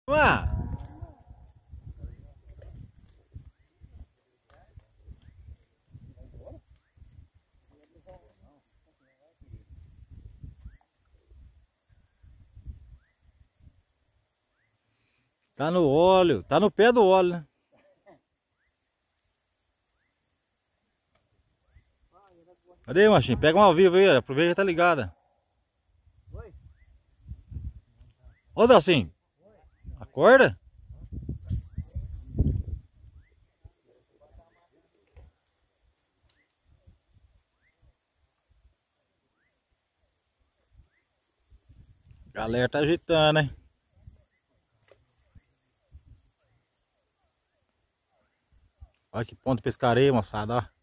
Ah, tá no óleo, tá no pé do óleo, né? Cadê aí, machinho? Pega uma ao vivo aí, aproveita que tá ligada. Ô, Delcinho, acorda. Galera tá agitando, hein? Olha que ponto de pescaria, moçada, ó.